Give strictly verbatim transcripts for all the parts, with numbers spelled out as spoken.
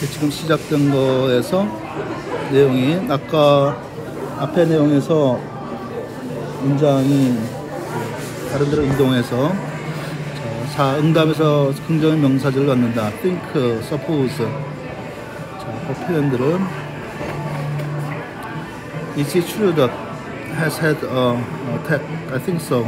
지금 시작된 거에서 내용이 아까 앞에 내용에서 문장이 다른 데로 이동해서 자, 응답에서 긍정의 명사절을 넣는다. think, suppose. 자, 그 표현들은 Is it true that has had a attack? I think so.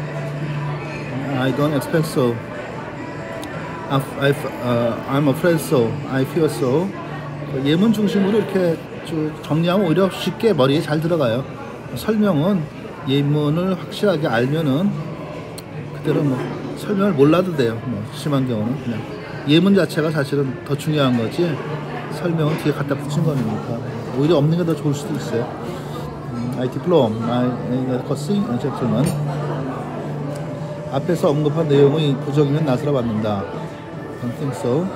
I don't expect so. I've, I've, uh, I'm afraid so. I feel so. 예문 중심으로 이렇게 쭉 정리하면 오히려 쉽게 머리에 잘 들어가요. 설명은 예문을 확실하게 알면은 그대로 뭐 설명을 몰라도 돼요. 뭐 심한 경우는 그냥 예문 자체가 사실은 더 중요한 거지 설명은 뒤에 갖다 붙인 거니까 오히려 없는 게 더 좋을 수도 있어요. 음, I diploma, I coursing, gentlemen. 앞에서 언급한 내용의 부정이면 나서라 받는다. I think so.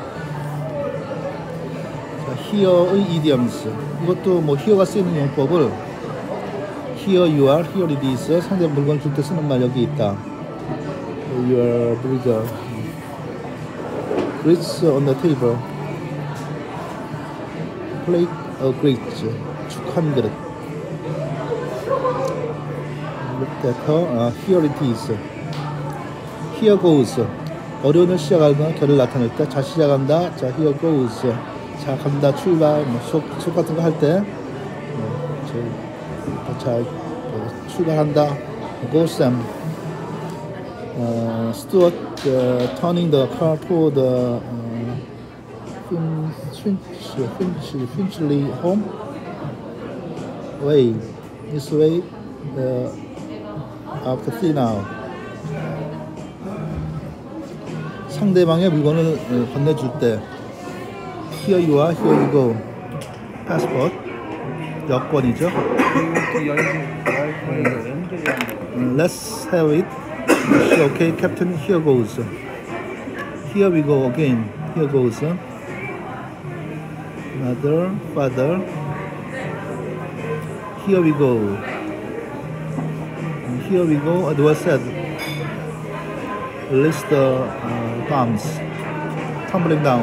here의 idioms. 이것도 뭐 here가 쓰이는 용법을 here you are, here it is. 상대 물건을 줄 때 쓰는 말 여기 있다. Your burger. Grits on the table. Plate of grits. 죽 한 그릇. Look at her. Uh, here it is. Here goes. 어려운 일 시작하거나 결을 나타낼 때, 자 시작한다. 자 here goes. 자 간다 출발. 뭐 수업, 수업 같은 거 할 때, 뭐, 저, 자 뭐, 출발한다. Go Sam. Uh, Stuart uh, turning the car toward the uh, Finch, Finch, Finchley home. Way, this way. Uh, after three now. 상대방의 물건을 건네줄 때 Here you are, here you go. Passport. 여권이죠. Let's have it. Okay, Captain, here goes. Here we go again. Here goes. Mother, father. Here we go. Here we go. It was said. List the uh, bombs tumbling down.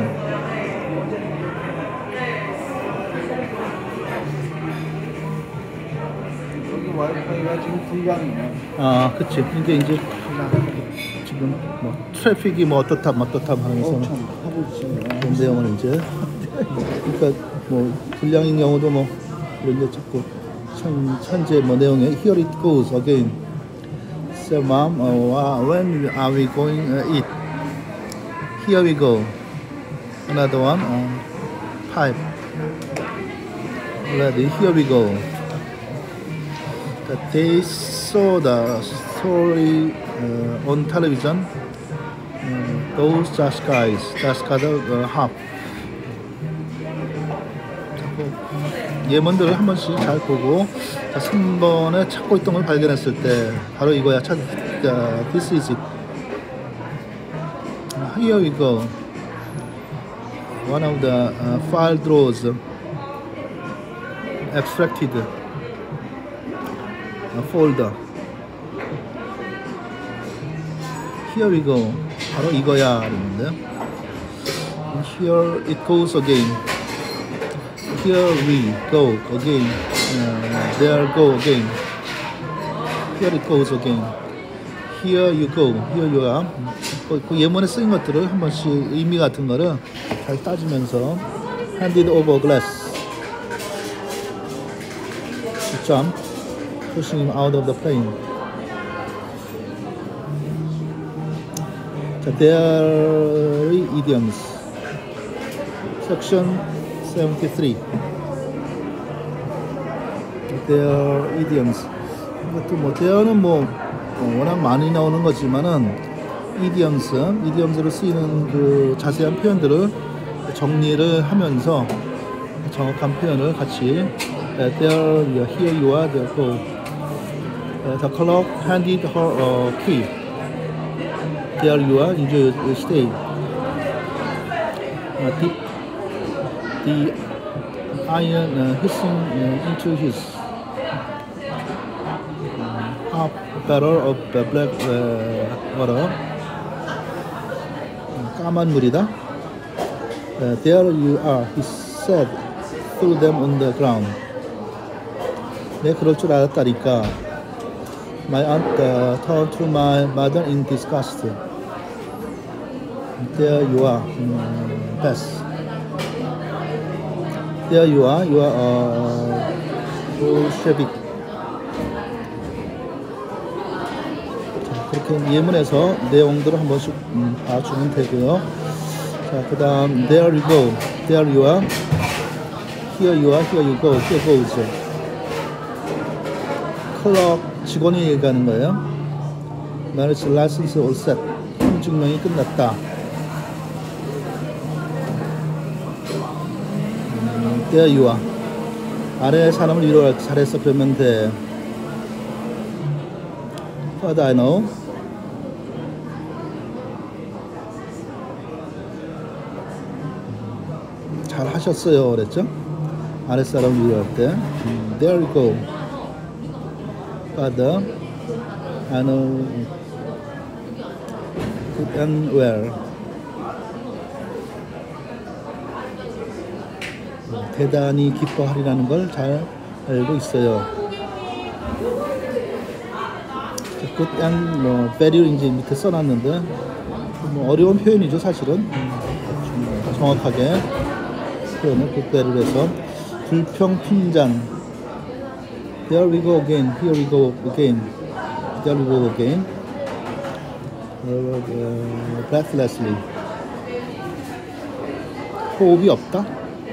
여기 와이파이가 지금 불가능해. 아, 그치. 이게 이제 지금 뭐 트래픽이 뭐 어떻다, 뭐 어떻다 하면서 하고 있어요. 그런 내용을 이제 그러니까 뭐 불량인 경우도 뭐 이런 게 자꾸 현, 현재 뭐 내용에 Here it goes again. So mom, uh, when are we going to uh, eat? Here we go. Another one. Uh, pipe. Ready. Here we go. That they saw the story uh, on television. Uh, those just guys, just got a uh, hop. 예문들을 한 번씩 잘 보고 자, 삼 번에 찾고 있던 걸 발견했을 때 바로 이거야. 찾, uh, this is it. Uh, here we go. One of the uh, file drawers abstracted a folder. Here we go. 바로 이거야. 그러는데 Here it goes again. Here we go again. Uh, there go again. Here it goes again. Here you go. Here you are. 그, 그 예문에 쓰인 것들을 한 번씩 의미 같은 거를 잘 따지면서 handed over glass. To jump, pushing him out of the plane. 자, their idioms. Section seventy-three. Their idioms. 이것도 뭐 there는 뭐 워낙 많이 나오는 거지만은 idioms, idioms로 쓰이는 그 자세한 표현들을 정리를 하면서 정확한 표현을 같이 there, here you are, there go. The clerk handed her a key. There you are, enjoy your stay. The, the iron uh, hissing uh, into his uh, half barrel of uh, black uh, water. 까만 물이다. Uh, there you are, he said, threw them on the ground. 내 그럴 줄 알았다니까. My aunt uh, turned to my mother in disgust. There you are, um, Bess. There you are, you are uh, Bolshevik. 자, 그렇게 예문에서 내용들을 한 번씩 음, 봐주면 되고요. 자, 그 다음 there you go, there you are, here you are, here you go, here goes. 클럭 직원이 얘기하는 거예요. Marriage license all set. 혼증명이 끝났다. 음, there you are. 아래 사람을 위로할 때 잘했어 그러면 돼. What I know. 잘 하셨어요 그랬죠? 아래 사람을 위로할 때. 음, there you go. Father, I know good and well. 대단히 기뻐하리라는 걸 잘 알고 있어요. good and 뭐 very 이제 밑에 써놨는데 뭐 어려운 표현이죠 사실은. 음, 정확하게 표현을 good very를 해서 불평풍잔. There we go again. Here we go again. There we go again. Uh, uh, breathlessly. 호흡이 없다.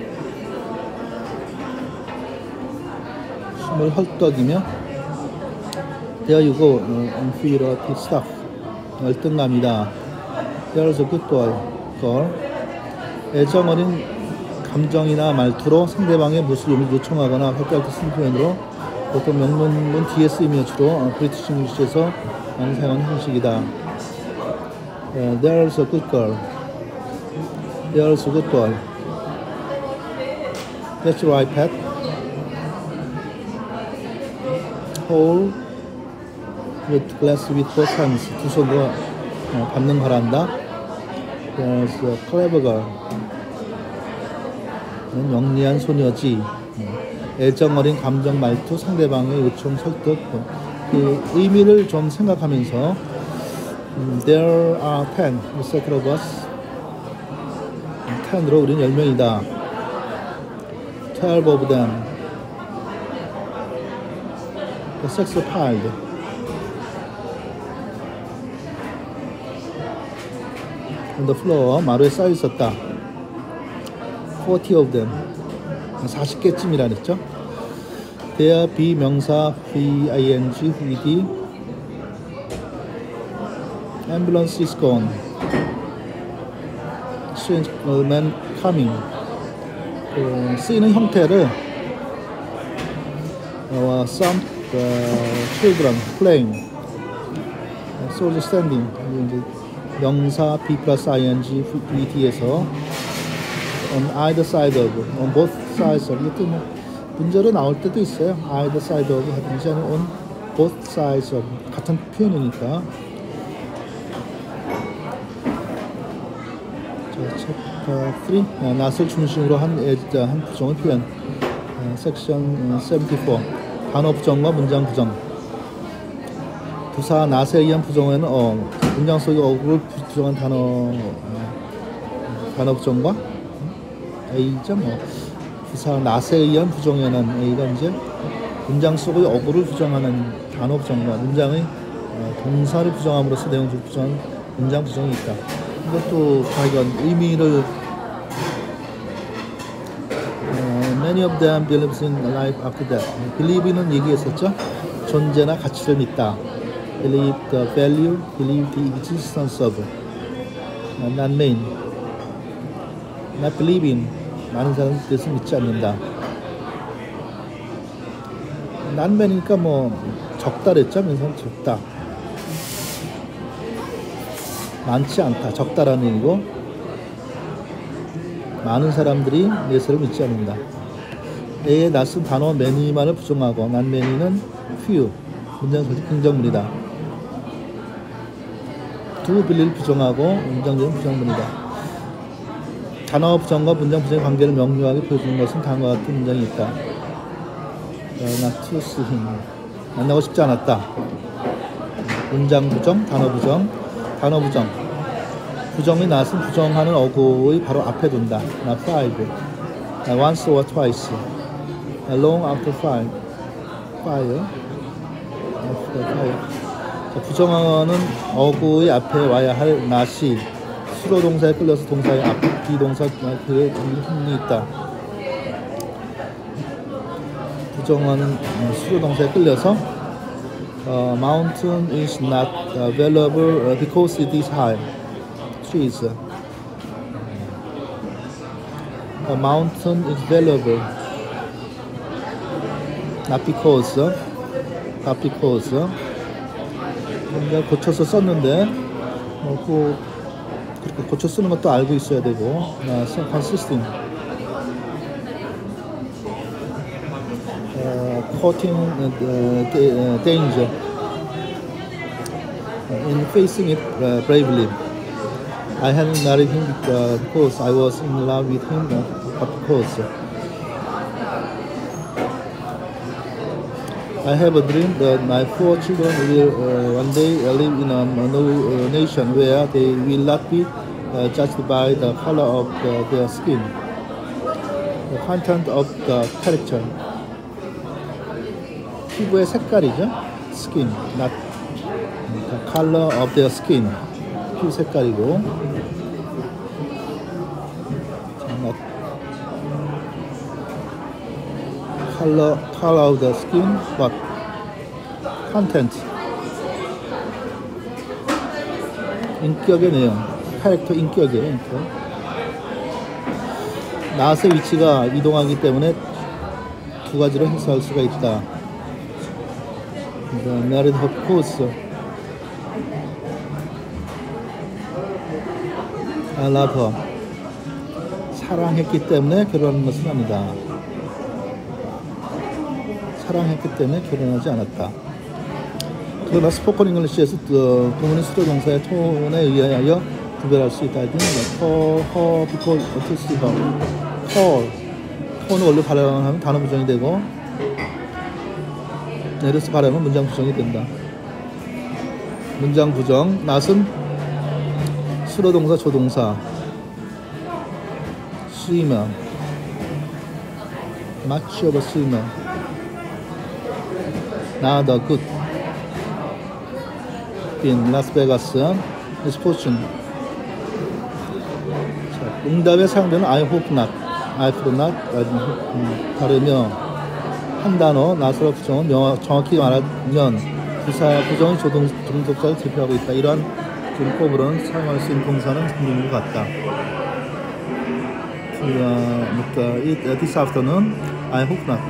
숨을 헐떡이며. There you go. Uh, inferiority stuff. 열등감이다. There's a good boy. girl. 애정어린 감정이나 말투로 상대방의 모습을 요청하거나 활동할 때 쓰는 표현으로 보통 명문문 뒤에 쓰이며 주로 브리티시 잉글리시에서 많이 사용하는 형식이다. uh, There's a good girl. There's a good boy. That's right, Pat. Hold with glass with both hands. 두 손으로 어, 받는 바란다. There's a clever girl. 영리한 소녀지. 애정어린 감정 말투, 상대방의 요청 설득. 그 의미를 좀 생각하면서 There are ten, the set of us. ten으로 우리는 열 명이다. twelve of them. The sex piled. On the floor, 마루에 쌓여 있었다. forty of them. 사십 개쯤이라 그랬죠. There 비명사 V-I-N-G V-D Ambulance is gone. Strange man coming. 그, 쓰이는 형태를 uh, Some uh, children playing. Soldier standing. 이제 명사 B plus ing V-D에서 on either side of, on both sides of. 이것도 뭐 문제로 나올 때도 있어요. either side of 하든지 아니면 on both sides of. 같은 표현이니까. 자, 챕터 삼. 아, 낫을 중심으로 한, 한 부정의 표현. 아, 섹션 칠십사. 단어 부정과 문장 부정. 부사 낫에 의한 부정에는 어, 문장 속에 어구를 부정한 단어, 어, 단어 부정과 A죠. 뭐 부사 낫에 의한 부정에는 A가 이제 문장 속의 어구를 부정하는 단어 부정과 문장의 어, 동사를 부정함으로써 내용을 부정한 문장 부정이 있다. 이것도 과연 의미를 어, Many of them believes in life after death. believe는 얘기했었죠. 존재나 가치를 믿다. Believe the value, believe the existence of. Not mean. Not believe in. 많은 사람은 뜻을 믿지 않는다. 난맨이니까 뭐 적다 그랬죠? 그래서 적다. 많지 않다. 적다라는 얘기고 많은 사람들이 예수를 믿지 않는다. A의 낯선 단어 many만을 부정하고 not many는 few. 문장 설치 긍정문이다. do believe를 부정하고 문장적인 부정문이다. 단어 부정과 문장 부정의 관계를 명료하게 보여주는 것은 다음과 같은 문장이 있다. not to see him. 만나고 싶지 않았다. 문장 부정, 단어 부정, 단어 부정. 부정의 not은 부정하는 어구의 바로 앞에 둔다. not five. once or twice. long after five. fire. after fire. 자, 부정하는 어구의 앞에 와야 할 not이 수로 동사에 끌려서 동사의 앞, 비동사 그에 힘이 있다. 부정하는 수로 동사에 끌려서 uh, mountain is not uh, valuable because it is high. Trees. A mountain is valuable not because, not because. 뭔가 고쳐서 썼는데 뭐 그, 그렇게 고쳐 쓰는 것도 알고 있어야 되고. uh, so consistent. Uh, courting uh, danger in facing it uh, bravely. I hadn't married him because I was in love with him, but because I have a dream that my four children will uh, one day live in a, a nation where they will not be uh, judged by the color of the, their skin, the content of the character. 피부의 색깔이죠. skin, not the color of their skin. 피부 색깔이고. not color, color of the skin, but content. 인격의 내용. 캐릭터 인격이에요. 인격. not의 위치가 이동하기 때문에 두 가지로 해석할 수가 있다. The married her because I love her. 사랑했기 때문에 결혼한 것은 아니다. 사랑했기 때문에 결혼하지 않았다. 그러나 스포컨 잉글리시에서 구문의 수도 동사의 톤에 의하여 구별할 수 있다. call her because to see her. call. 톤을 원래 발음하면 단어 부정이 되고 내려서 발음은 문장 부정이 된다. 문장 부정. not은 수로 동사, 조동사. swimmer. much of a swimmer. not a good. in Las Vegas. misfortune. 자, 응답의 사용되는 I hope not. I hope not. 다르며 한 단어, not으로 부정은 명확, 정확히 말하면 부사 부정의 조동, 종속사를 대표하고 있다. 이러한 문법으로는 사용할 수 있는 동사는 있는 것 같다. 그러니까 it, this afternoon, I hope not.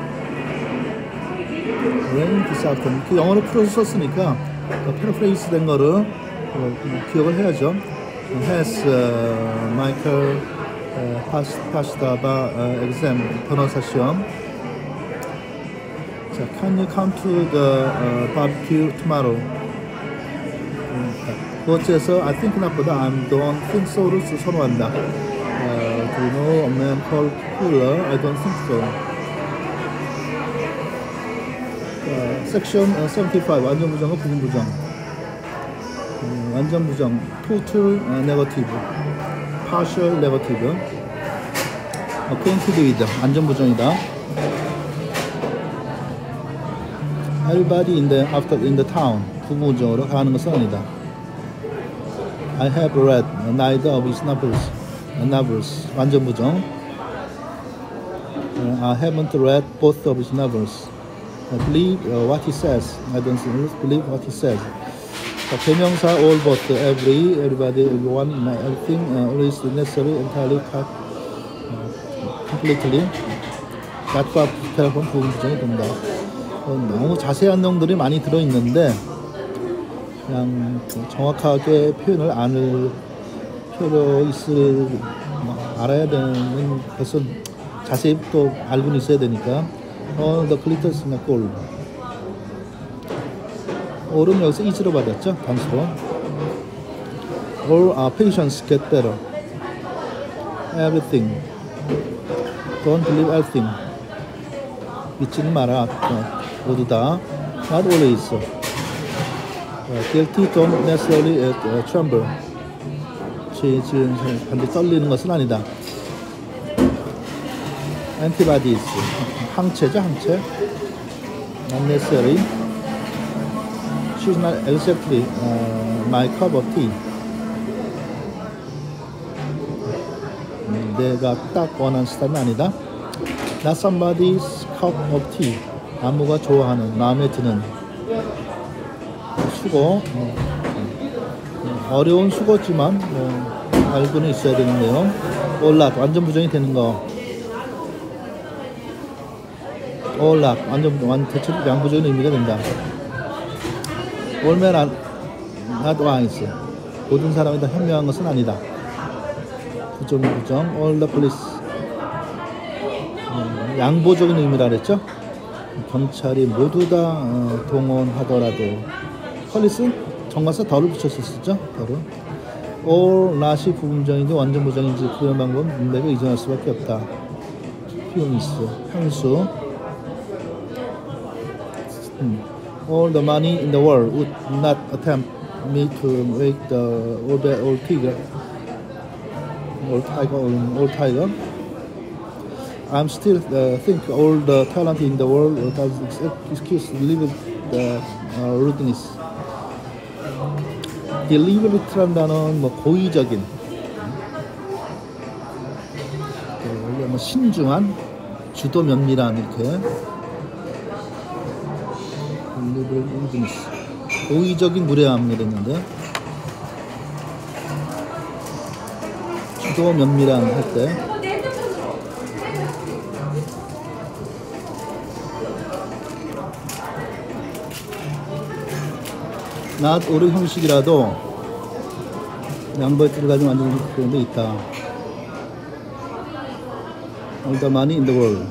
rain this afternoon. 그 영어로 풀어서 썼으니까 패러프레이스 된 거를 어, 기억을 해야죠. has uh, Michael uh, passed, passed the uh, exam, 변호사 시험. 자, can you come to the uh, barbecue tomorrow? 그것에서 I think not보다 I don't think so를 선호한다. Uh, do you know a man called Cooler? I don't think so. 자, section uh, seventy-five 완전 부정과 부분 부정. 음, 완전 부정 total uh, negative, partial negative. acquainted with 완전 부정이다. Everybody in the after in the town 부부적으로 가는 것은 아니다. I have read neither of his novels. novels 완전 부정. Uh, I haven't read both of his novels. I believe uh, what he says. I don't believe what he says. 자, 대명사 all, both, every, everybody, everyone, everything, uh, is necessary, entirely, uh, completely. that과 부패하고는 부분 부정이 된다. 어, 너무 자세한 내용들이 많이 들어있는데 그냥 정확하게 표현을 안을 필요 있을 뭐, 알아야 되는 것은 자세히 또 알고는 있어야 되니까. 어, the glitters in the gold. all은 여기서 is로 받았죠, 단수로. all our patients get better. everything. Don't believe everything. 믿지는 마라. 어, 모두 다. Not always. Uh, guilty don't necessarily uh, tremble. 죄 지은 사람 반드시 떨리는 것은 아니다. Antibodies. 항체죠, 항체. Not necessary. She's not exactly uh, my cup of tea. 내가 딱 원하는 스타일은 아니다. Not somebody's cup of tea. 아무가 좋아하는, 마음에 드는 수고. 어, 어려운 수고지만 뭐, 알고는 있어야 되는 내용. all not, 완전 부정이 되는 거. all not, 완전, 완, 대체 양부적인 의미가 된다. all men are not wise. 모든 사람이 다 현명한 것은 아니다. 부정, 부정. all the police. 음, 양보적인 의미라 그랬죠. 경찰이 모두 다 어, 동원하더라도 폴리스 정관사 덜을 붙였었죠. 덜을. all not이 부분부정인지 완전 부정인지 구현 방법은 문맥에 의존할 수밖에 없다. 피오미스 향수. 음. all the money in the world would not attempt me to make the old, old tiger old tiger old tiger. I'm still uh, think all the talent in the world does excuse deliberate the uh, rudeness. deliberate란 단어는 뭐 고의적인, 원래 뭐 신중한, 주도 면밀한 이렇게 deliberate rudeness, 고의적인 무례함을 했는데 주도 면밀한 할 때. not 옳은 형식이라도 양보의 틀을 가진 완전 그런 데 있다. all the money in the world.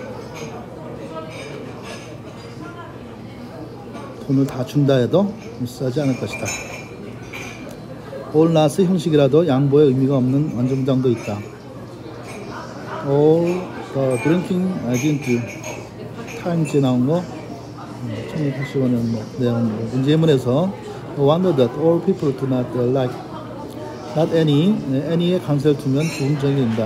돈을 다 준다 해도 무시하지 않을 것이다. all not의 형식이라도 양보의 의미가 없는 완전 문장도 있다. all the drinking I didn't do. times에 나온 거 천구백팔십오 년 내용 문제문에서 wonder that all people do not like not any any에 강세를 두면 부분적이 된다.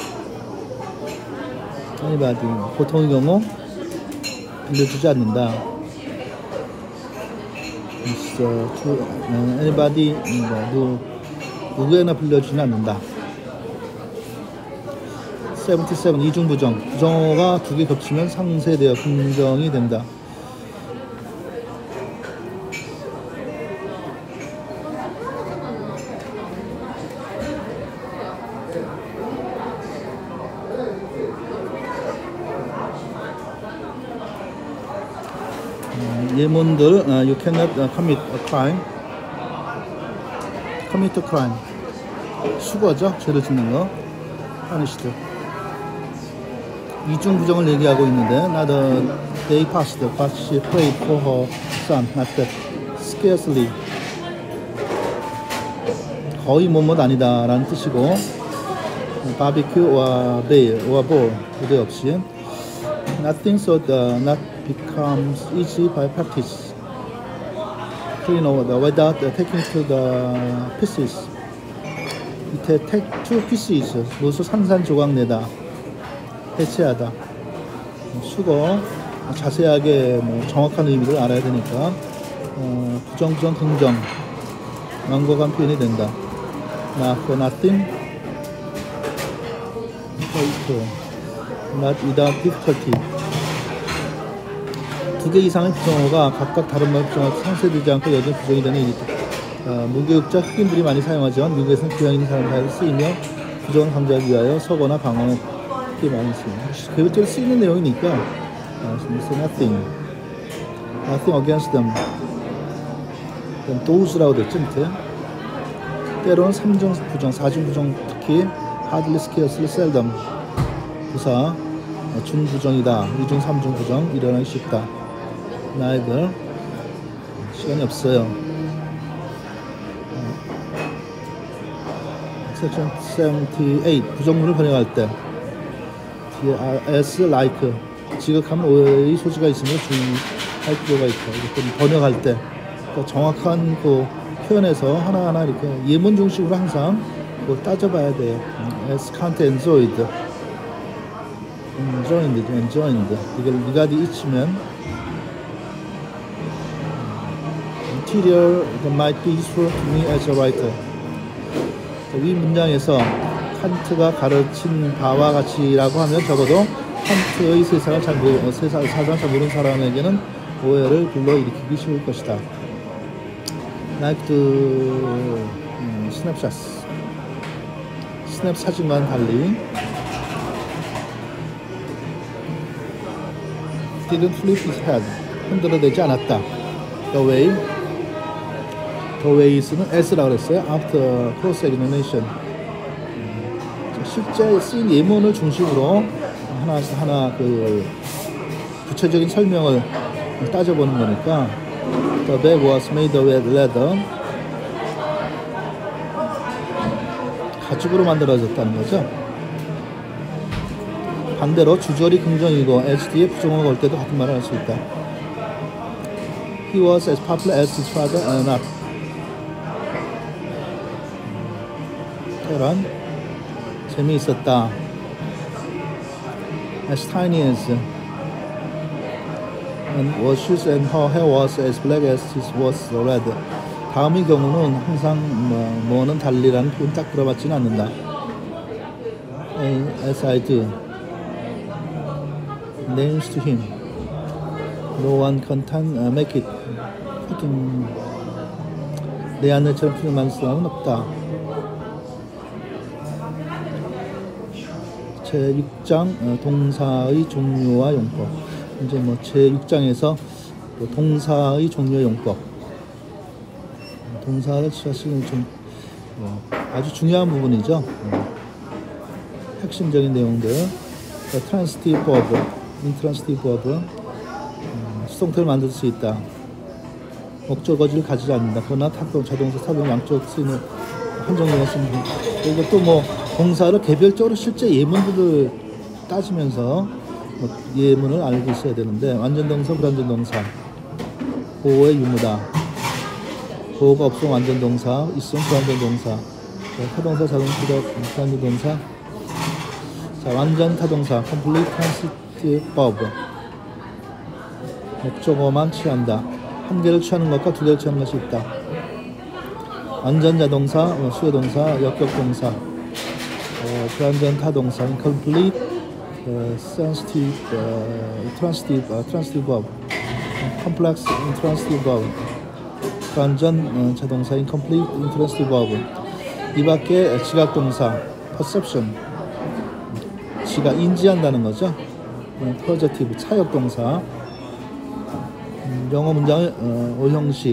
anybody 보통의 경우 빌려주지 않는다. so, to, anybody 뭐, 누, 누구에나 빌려주지는 않는다. 칠십칠 이중부정 부정어가 두 개 겹치면 상쇄되어 긍정이 된다. 예문들 uh, you cannot uh, commit a crime. commit a crime 수거죠. 죄를 짓는 거. punished. 이중 부정을 얘기하고 있는데 not a day passed but she prayed for her son. not that. scarcely 거의 뭐뭐 아니다 라는 뜻이고 바비큐와 베일 or bowl 부대 없이 nothing so the not becomes easy by practice. clean over without taking to the pieces. 밑에 take two pieces 무수 산산조각 내다 해체하다. 수거 자세하게 뭐 정확한 의미를 알아야 되니까 어, 부정, 부정, 긍정 완곡한 표현이 된다. not for nothing, not without difficulty. 두 개 이상의 부정어가 각각 다른 말의 부정어가 상쇄되지 않고 여전히 부정이 되는 일이다. 어, 무교육자 흑인들이 많이 사용하지만 미국에서는 교양 있는 사람 사이에 쓰이며 부정을 강조하기 위하여 서거나 방어는 꽤 많이 쓰입니다. 교육적으로 쓰이는 내용이니까 어, nothing, nothing against them. those라고 됐죠 밑에. 때로는 삼중 부정, 사중 부정, 특히 hardly, scarcely, seldom 부사 중부정이다. 이중, 삼중 부정 일어나기 쉽다. neither 시간이 없어요. section seventy-eight 부정문을 번역할 때 뒤에 as like 지극하면 오해의 소지가 있으므로 주의할 필요가 있다. 이렇게 번역할 때 그러니까 정확한 그 표현에서 하나하나 이렇게 예문 중심으로 항상 그걸 따져봐야 돼요. as can't enjoyed, enjoyed, enjoyed. 이걸 네가 잊으면 material that might be useful to me as a writer. 이 문장에서 칸트가 가르친 바와 같이라고 하면 적어도 칸트의 세상을 잘 모르, 세상, 사상을 잘 모르는 사람에게는 오해를 불러일으키기 쉬울 것이다. Like the um, snapshots. 스냅 사진과는 달리 didn't flip his head. 흔들어대지 않았다. The way The ways는 as라고 그랬어요. After cross-examination. 실제 쓰인 예문을 중심으로 하나 하나 그 구체적인 설명을 따져보는 거니까 The bag was made with leather. 가죽으로 만들어졌다는 거죠. 반대로 주절이 긍정이고 as 뒤에 부정어가 올 때도 같은 말을 할 수 있다. He was as popular as his father and not. 테란 재미있었다. As tiny as and was shoes and her hair was as black as his was red. 다음의 경우는 항상 뭐, 뭐는 달리라는 표현 딱 들어봤지는 않는다. As I do. Names to him. No one can uh, make it. 내 아내처럼 표현 만들 사람은 없다. 제육 장 동사의 종류와 용법. 이제 뭐 제육 장에서 동사의 종류와 용법. 동사를 사실은 좀 어, 아주 중요한 부분이죠. 어, 핵심적인 내용들. 트랜스티브 버브, 인트랜스티브 버브. 어, 수동태를 만들 수 있다. 목적어지를 가지지 않는다. 그러나 타동, 자동사, 타동 양쪽 쓰이는 한정되어 있습니다. 그리고 또 뭐 동사를 개별적으로 실제 예문들을 따지면서 뭐 예문을 알고 있어야 되는데 완전동사, 불완전동사, 보호의 유무다. 보호가 없으면 완전동사, 있으면 불완전동사, 타동사, 자동사, 불완전동사. 자, 완전 타동사, complete transitive verb. 목적어만 취한다. 한 개를 취하는 것과 두 개를 취하는 것이 있다. 완전 자동사, 수요동사, 역격동사, 어, 불완전 타동사, incomplete, uh, sensitive, uh, transitive, uh, transitive verb, complex, intransitive verb, 불완전 어, 자동사, incomplete, intransitive verb. 이 밖에 지각동사, perception, 지가 인지한다는 거죠. 어, positive, 차역동사, 음, 영어 문장의 어, 오형식,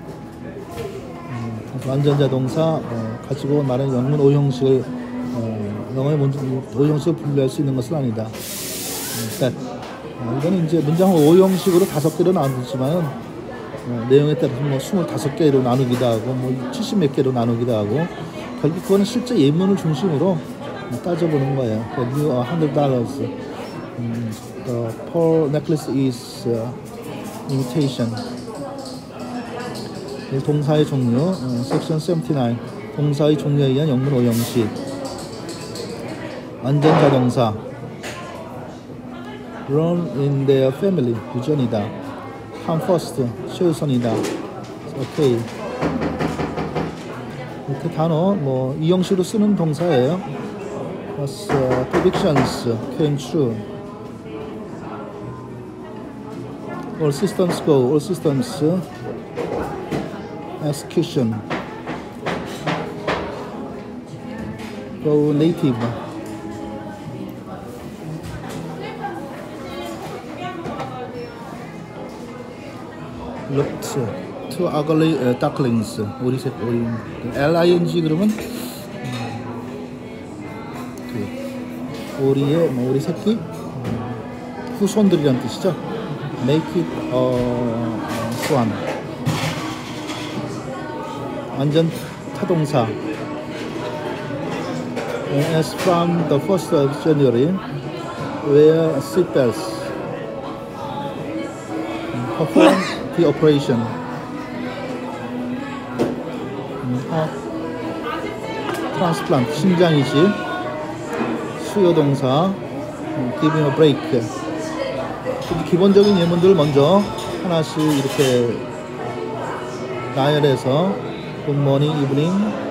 음, 완전자동사 어, 가지고 말하는 영문 오형식을 어, 영어의 오형식을 분류할 수 있는 것은 아니다. 그러니까 어, 이거는 이제 문장을 오형식으로 다섯 개로 나누지만 어, 내용에 따라서 뭐 스물다섯 개로 나누기도 하고 뭐 칠십 몇 개로 나누기도 하고 결국 그거는 실제 예문을 중심으로 따져보는 거예요. New one hundred dollars. 음, the pearl necklace is uh, imitation. 동사의 종류, 어, section seventy-nine. 동사의 종류에 의한 영문 오형식. 완전 자동사. Run in their family. 유전이다. Come first. 최우선이다. 오케이. 이렇게 단어, 뭐, 이 형식으로 쓰는 동사예요. As uh, predictions came true. All systems go. All systems uh, execution. Go native. Looked two ugly uh, ducklings. 우리 색 우리 ling 그러면 오리의 뭐 오리 새끼 음, 후손들이란 뜻이죠. Make it 어, swan. 완전 타동사. as from the first of January, wear seatbelts. Perform the operation. heart transplant, 심장 이식. 수요 동사, giving a break. 기본적인 예문들을 먼저 하나씩 이렇게 나열해서 good morning, evening,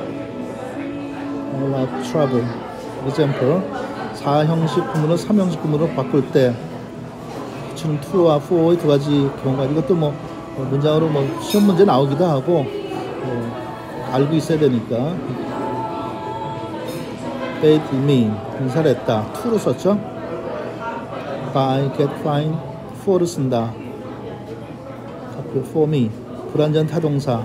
all have trouble. example, 사형식 구문을 삼형식 구문으로 바꿀 때 지금 to와 for의 두 가지 경우가 이것도 뭐 문장으로 뭐 시험 문제 나오기도 하고 뭐 알고 있어야 되니까 paid me 인사를 했다 to를 썼죠. buy, get, find, for를 쓴다. for me 불완전 타동사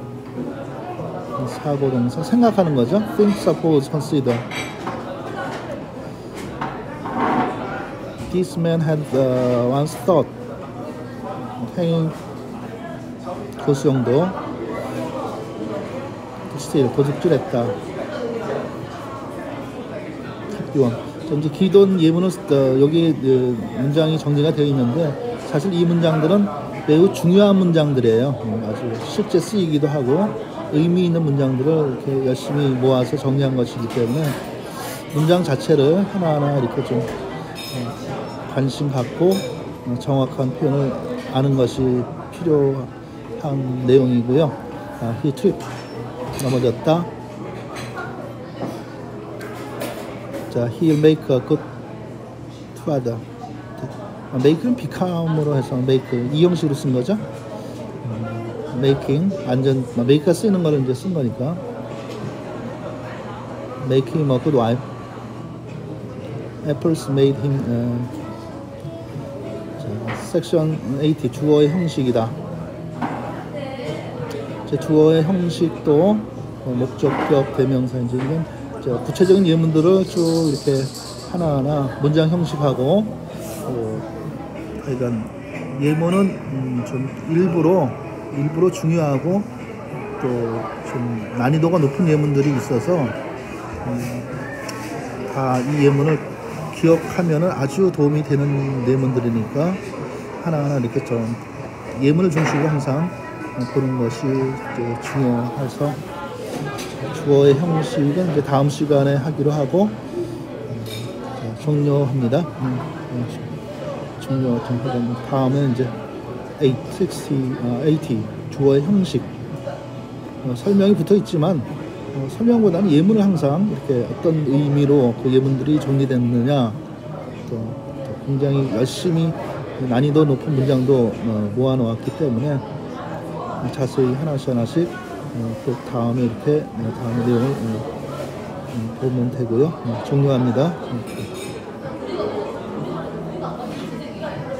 사고동사 생각하는 거죠. think, suppose, consider. This man had uh, once thought. 행위 교수용도 still 도둑질했다. 이제 기존 예문은 어, 여기 어, 문장이 정리가 되어 있는데 사실 이 문장들은 매우 중요한 문장들이에요. 아주 실제 쓰이기도 하고 의미 있는 문장들을 이렇게 열심히 모아서 정리한 것이기 때문에 문장 자체를 하나하나 이렇게 좀 관심 갖고 정확한 표현을 아는 것이 필요한 내용이고요. 아, he tripped, 넘어졌다. 자, he'll make a good father. make는 become으로 해서 make 이 형식으로 쓴 거죠. 음, making 완전 make가 쓰이는 거를 이제 쓴 거니까 making him a good wife. Apples made him. Uh, 자, 섹션 팔십 주어의 형식이다. 제 주어의 형식도 어, 목적격 대명사 이제 이런 구체적인 예문들을 쭉 이렇게 하나하나 문장 형식하고 어, 그러니까 예문은 음, 좀 일부러 일부러 중요하고 또 좀 난이도가 높은 예문들이 있어서 음, 다 이 예문을 기억하면은 아주 도움이 되는 예문들이니까 하나하나 이렇게 좀 예문을 중심으로 항상 보는 것이 이제 중요해서 주어의 형식은 이제 다음 시간에 하기로 하고 음, 자, 종료합니다. 음, 종료 다음에 이제 육십, 어, 팔십 주어의 형식 어, 설명이 붙어 있지만 어, 설명보다는 예문을 항상 이렇게 어떤 의미로 그 예문들이 정리됐느냐 또, 또 굉장히 열심히 난이도 높은 문장도 어, 모아놓았기 때문에 자세히 하나씩 하나씩 어, 그 다음에 이렇게 다음 내용을 어, 보면 되고요. 어, 종료합니다.